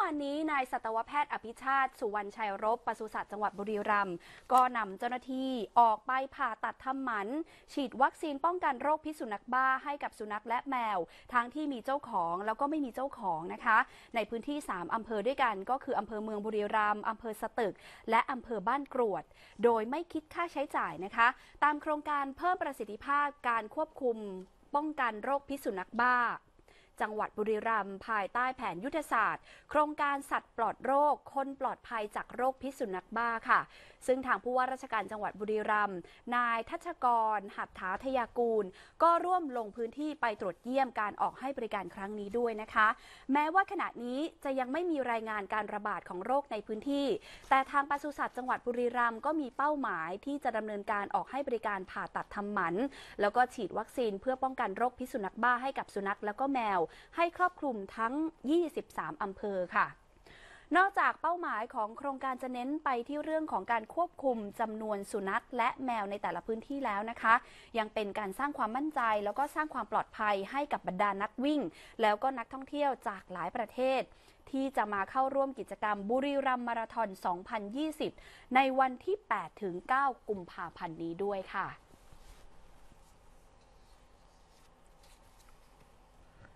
านนี้นายสัตวแพทย์อภิชาติสุวรรณชัยรบปศุสัตว์จังหวัดบุรีรัมย์ก็นำเจ้าหน้าที่ออกไปผ่าตัดทำหมันฉีดวัคซีนป้องกันโรคพิษสุนัขบ้าให้กับสุนัขและแมวทั้งที่มีเจ้าของแล้วก็ไม่มีเจ้าของนะคะในพื้นที่3อำเภอด้วยกันก็คืออำเภอเมืองบุรีรัมย์อำเภอสตึกและอำเภอบ้านกรวดโดยไม่คิดค่าใช้จ่ายนะคะตามโครงการเพิ่มประสิทธิภาพการควบคุมป้องกันโรคพิษสุนัขบ้าจังหวัดบุรีรัมย์ภายใต้แผนยุทธศาสตร์โครงการสัตว์ปลอดโรคคนปลอดภัยจากโรคพิษสุนัขบ้าค่ะซึ่งทางผู้ว่าราชการจังหวัดบุรีรัมย์นายทัชกรหัตถาทยากูลก็ร่วมลงพื้นที่ไปตรวจเยี่ยมการออกให้บริการครั้งนี้ด้วยนะคะแม้ว่าขณะนี้จะยังไม่มีรายงานการระบาดของโรคในพื้นที่แต่ทางปศุสัตว์จังหวัดบุรีรัมย์ก็มีเป้าหมายที่จะดำเนินการออกให้บริการผ่าตัดทำหมันแล้วก็ฉีดวัคซีนเพื่อป้องกันโรคพิษสุนัขบ้าให้กับสุนัขแล้วก็แมวให้ครอบคลุมทั้ง23อำเภอค่ะนอกจากเป้าหมายของโครงการจะเน้นไปที่เรื่องของการควบคุมจำนวนสุนัขและแมวในแต่ละพื้นที่แล้วนะคะยังเป็นการสร้างความมั่นใจแล้วก็สร้างความปลอดภัยให้กับบรรดานักวิ่งแล้วก็นักท่องเที่ยวจากหลายประเทศที่จะมาเข้าร่วมกิจกรรมบุรีรัมย์มาราธอน 2020 ในวันที่ 8-9 กุมภาพันธ์นี้ด้วยค่ะ